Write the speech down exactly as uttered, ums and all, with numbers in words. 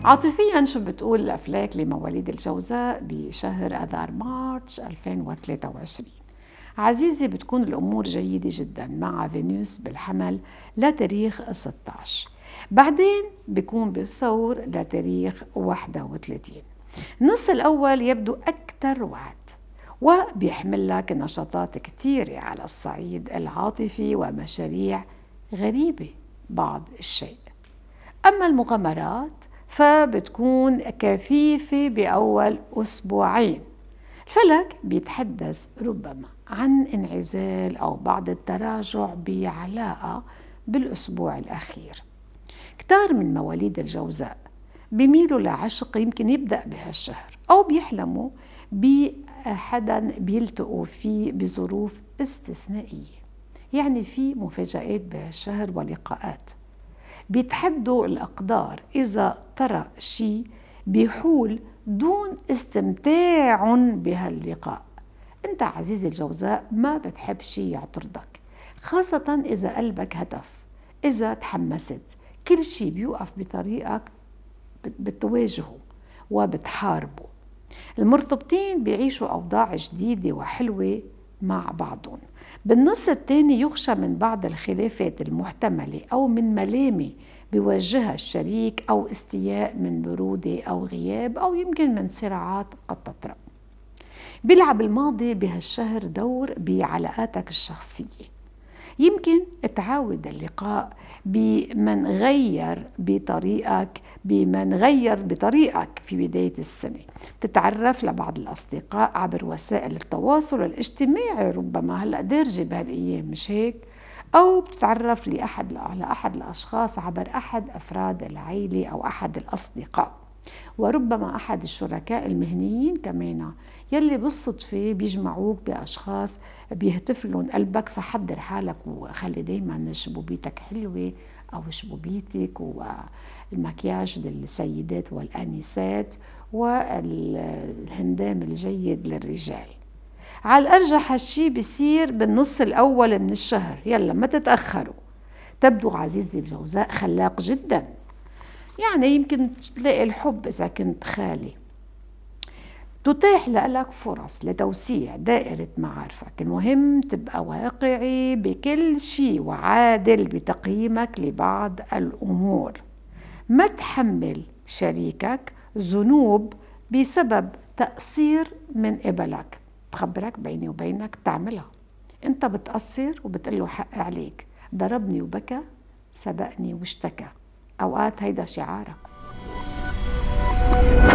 عاطفيا شو بتقول الأفلاك لمواليد الجوزاء بشهر أذار مارس ألفين وثلاثة وعشرين؟ عزيزي، بتكون الأمور جيدة جدا مع فينوس بالحمل لتاريخ ستة عشر، بعدين بيكون بالثور لتاريخ واحد وثلاثين. النص الأول يبدو أكثر وعد وبيحمل لك نشاطات كثيرة على الصعيد العاطفي ومشاريع غريبة بعض الشيء. أما المغامرات فبتكون كثيفة بأول أسبوعين. الفلك بيتحدث ربما عن انعزال أو بعض التراجع بعلاقة بالأسبوع الأخير. كتار من مواليد الجوزاء بيميلوا لعشق يمكن يبدأ بهالشهر، أو بيحلموا بحدا بيلتقوا فيه بظروف استثنائية، يعني في مفاجآت بهالشهر ولقاءات. بيتحدوا الأقدار إذا ترى شيء بيحول دون استمتاع بهاللقاء. أنت عزيزي الجوزاء ما بتحب شيء يعترضك، خاصة إذا قلبك هتف، إذا تحمست كل شيء بيوقف بطريقك بتواجهه وبتحاربه. المرتبطين بيعيشوا أوضاع جديدة وحلوة مع بعضهم. بالنص الثاني يخشى من بعض الخلافات المحتملة أو من ملامة بيوجهها الشريك، أو استياء من برودة أو غياب، أو يمكن من صراعات قد تطرأ. بيلعب الماضي بهالشهر دور بعلاقاتك الشخصية. يمكن تعاود اللقاء بمن غير بطريقك بمن غير بطريقك في بداية السنة. تتعرف لبعض الأصدقاء عبر وسائل التواصل الاجتماعي، ربما هلأ دارجة بهالأيام، مش هيك؟ أو بتتعرف لأحد على أحد الأشخاص عبر أحد أفراد العائلة أو أحد الأصدقاء، وربما أحد الشركاء المهنيين كمان يلي بالصدفة بيجمعوك بأشخاص بيهتف لهم قلبك. فحضر حالك وخلي دايما شبوبيتك حلوة أو شبوبيتك، والمكياج للسيدات والآنسات، والهندام الجيد للرجال. على الأرجح هالشي بيصير بالنص الأول من الشهر، يلا ما تتأخروا. تبدو عزيزي الجوزاء خلاق جدا، يعني يمكن تلاقي الحب إذا كنت خالي. تتاح لك فرص لتوسيع دائرة معارفك. المهم تبقى واقعي بكل شيء وعادل بتقييمك لبعض الأمور. ما تحمل شريكك ذنوب بسبب تقصير من قبلك. بخبرك بيني وبينك تعملها، انت بتقصر وبتقله حق عليك. ضربني وبكى، سبقني واشتكى. أوقات هيدا شعارك.